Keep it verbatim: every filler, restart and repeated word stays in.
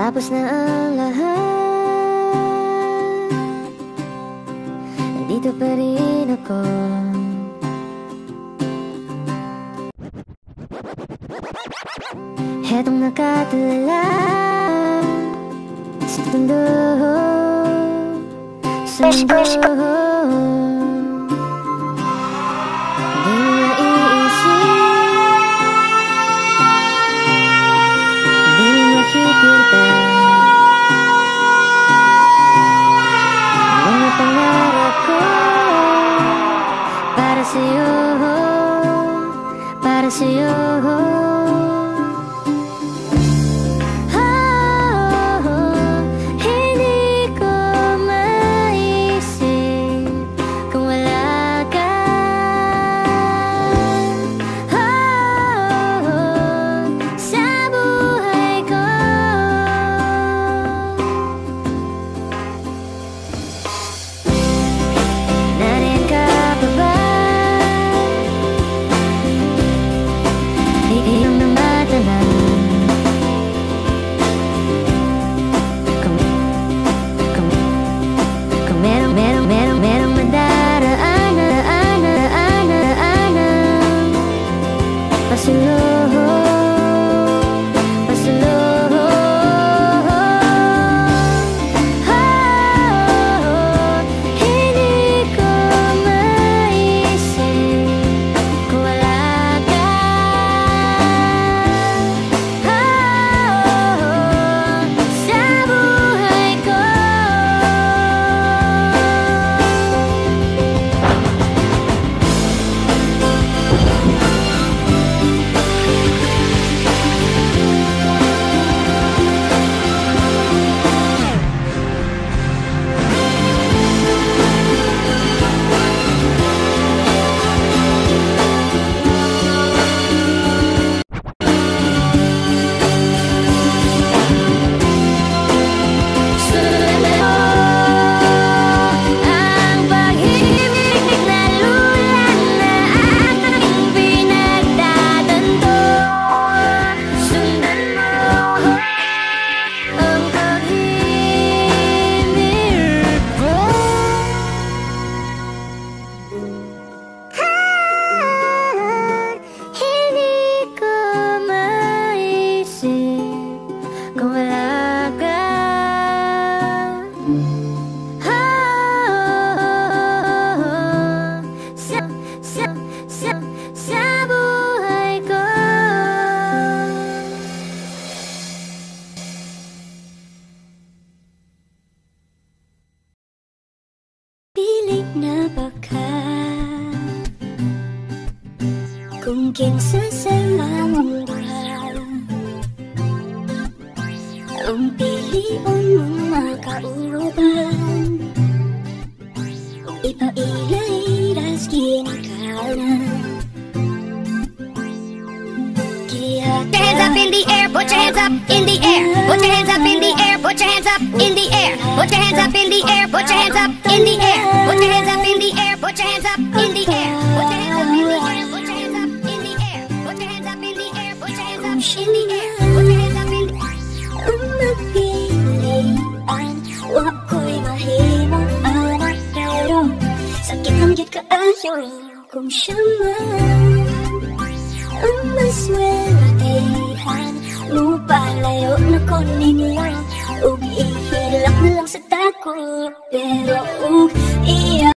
Tapos na ang lahat, nandito pa rin ako. Hetong nakatulala sa mundo, sa mundo. Di mo naiisip, di mo nakikita mga pangarap ko para sa'yo, para sa'yo. Kung kinsa sa among duha, ang pilion mong makauban, ipailay-iras kinikanan. Hands up in the air, put your hands up in the air, put your hands up in the air, put your hands up in the air, put your hands up in the air, put your hands up in the air, put your hands up in the air, put your hands up in the air, put your hands up in the air, put your hands up in the air, put your hands up in the air, put your hands up in the air, put your hands up in the air. Ang magpilian, wag ko'y mahimo anak, pero sakit ang gyud kaayo kung siya man ang maswertehan. Mupalayo na ko ninyo ug ihilak na lang sa takot, pero